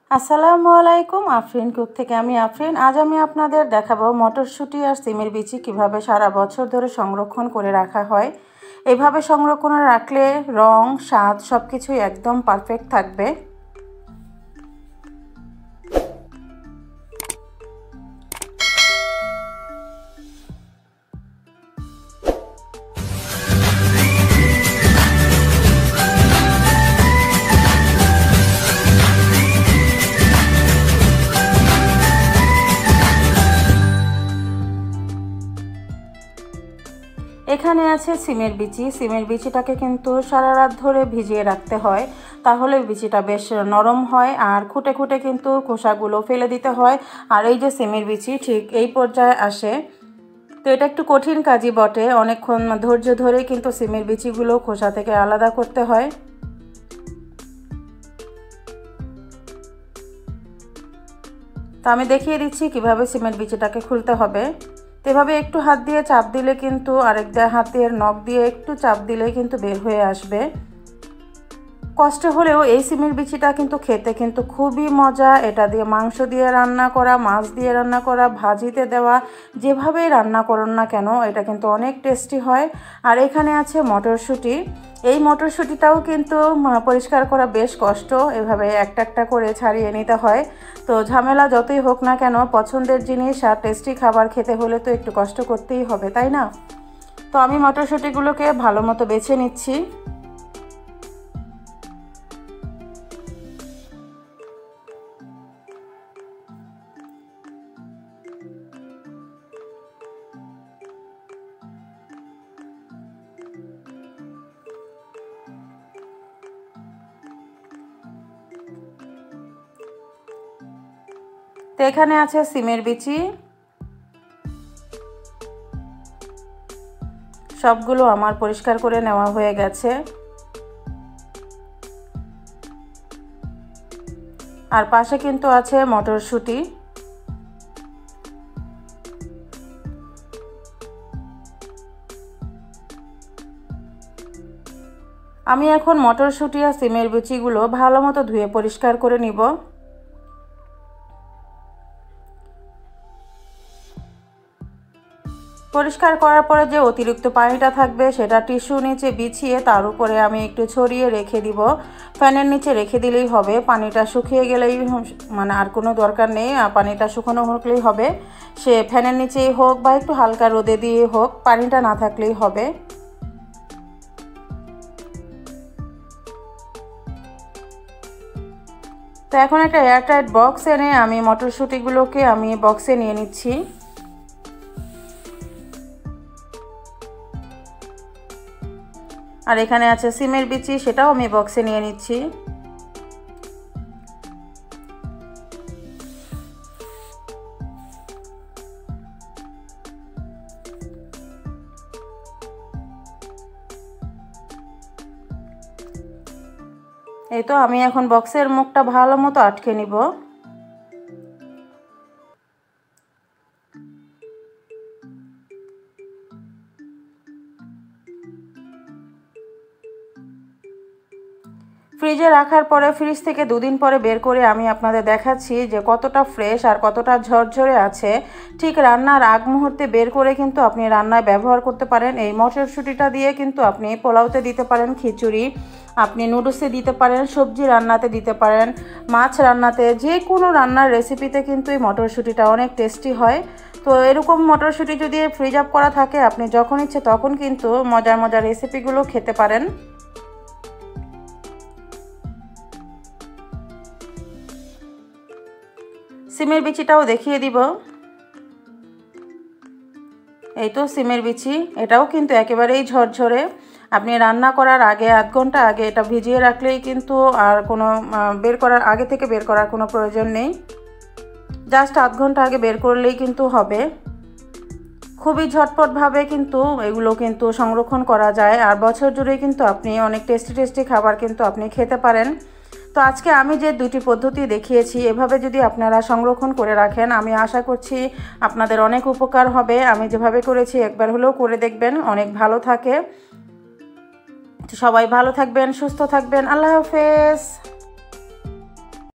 আসসালামু আলাইকুম, আফরিন কুক থেকে আমি আফরিন। আজ আমি আপনাদের দেখাবো মটরশুঁটি আর সিমের বিচি কিভাবে সারা বছর ধরে সংরক্ষণ করে রাখা হয়। এভাবে সংরক্ষণ রাখলে রং, স্বাদ সব কিছুই একদম পারফেক্ট থাকবে। এখানে আছে সিমের বিচি। সিমের বিচিটাকে কিন্তু সারা রাত ধরে ভিজিয়ে রাখতে হয়, তাহলে বিচিটা বেশ নরম হয়। আর খুঁটে খুঁটে কিন্তু খোসাগুলো ফেলে দিতে হয়। আর এই যে সিমের বিচি ঠিক এই পর্যায়ে আসে। তো এটা একটু কঠিন কাজই বটে, অনেকক্ষণ ধৈর্য ধরে কিন্তু সিমের বিচিগুলো খোসা থেকে আলাদা করতে হয়। তো আমি দেখিয়ে দিচ্ছি কিভাবে সিমের বিচিটাকে খুলতে হবে। তো এভাবে একটু হাত দিয়ে চাপ দিলে কিন্তু আরেক হাতের নখ দিয়ে একটু চাপ দিলে কিন্তু বের হয়ে আসবে। কষ্ট হলেও এই সিমের বিচিটা কিন্তু খেতে কিন্তু খুবই মজা। এটা দিয়ে মাংস দিয়ে রান্না করা, মাছ দিয়ে রান্না করা, ভাজিতে দেওয়া, যেভাবেই রান্না করুন না কেন এটা কিন্তু অনেক টেস্টি হয়। আর এখানে আছে মটরশুঁটি। এই মটরশুঁটিটাও কিন্তু পরিষ্কার করা বেশ কষ্ট, এভাবে একটা একটা করে ছাড়িয়ে নিতে হয়। তো ঝামেলা যতই হোক না কেন, পছন্দের জিনিস আর টেস্টি খাবার খেতে হলে তো একটু কষ্ট করতেই হবে, তাই না? তো আমি মটরশুঁটিগুলোকে ভালো মতো বেছে নিচ্ছি। তো এখানে আছে সিমের বিচি, সবগুলো আমার পরিষ্কার করে নেওয়া হয়ে গেছে। আর পাশে কিন্তু আছে মটরশুঁটি। আমি এখন মটরশুঁটি আর সিমের বিচিগুলো ভালো মতো ধুয়ে পরিষ্কার করে নিব। পরিষ্কার করার পরে যে অতিরিক্ত পানিটা থাকবে সেটা টিস্যু নিচে বিছিয়ে তার উপরে আমি একটু ছড়িয়ে রেখে দিব। ফ্যানের নিচে রেখে দিলেই হবে। পানিটা শুকিয়ে গেলেই মানে আর কোনো দরকার নেই, পানিটা শুকনো হলেই হবে। সে ফ্যানের নিচেই হোক বা একটু হালকা রোদে দিয়ে হোক, পানিটা না থাকলেই হবে। তো এখন একটা এয়ারটাইট বক্স এনে আমি মটরশুঁটিগুলোকে আমি বক্সে নিয়ে নিচ্ছি। আর এখানে আছে সিমের বিচি, সেটাও আমি বক্সে নিয়ে নিচ্ছি। এই তো আমি এখন বক্সের মুখটা ভালো মতো আটকে নিব। ফ্রিজে রাখার পরে ফ্রিজ থেকে 2 দিন পরে বের করে আমি আপনাদের দেখাচ্ছি যে কতটা ফ্রেশ আর কতটা ঝরঝরে আছে। ঠিক রান্নার আগ মুহূর্তে বের করে কিন্তু আপনি রান্নায় ব্যবহার করতে পারেন। এই মটরশুঁটিটা দিয়ে কিন্তু আপনি পোলাওতে দিতে পারেন, খিচুড়ি, আপনি নুডলসে দিতে পারেন, সবজি রান্নাতে দিতে পারেন, মাছ রান্নাতে, যে কোনো রান্নার রেসিপিতে কিন্তু এই মটরশুঁটিটা অনেক টেস্টি হয়। তো এরকম মটরশুঁটি যদি ফ্রিজ আপ করা থাকে, আপনি যখন ইচ্ছে তখন কিন্তু মজার মজার রেসিপিগুলো খেতে পারেন। সিমের বিচিটাও দেখিয়ে দিব। এই তো সিমের বিচি, এটাও কিন্তু একেবারেই ঝরঝরে। আপনি রান্না করার আগে আধ ঘন্টা আগে এটা ভিজিয়ে রাখলেই কিন্তু আর কোনো বের করার আগে থেকে বের করার কোনো প্রয়োজন নেই। জাস্ট আধ ঘন্টা আগে বের করলেই কিন্তু হবে। খুবই ঝটপটভাবে কিন্তু এগুলো কিন্তু সংরক্ষণ করা যায়। আর বছর জুড়ে কিন্তু আপনি অনেক টেস্টি টেস্টি খাবার কিন্তু আপনি খেতে পারেন। তো আজকে আমি যে 2টি পদ্ধতি দেখিয়েছি, এভাবে যদি আপনারা সংরক্ষণ করে রাখেন, আমি আশা করছি আপনাদের অনেক উপকার হবে। আমি যেভাবে করেছি একবার হলেও করে দেখবেন, অনেক ভালো থাকে। সবাই ভালো থাকবেন, সুস্থ থাকবেন। আল্লাহ হাফেজ।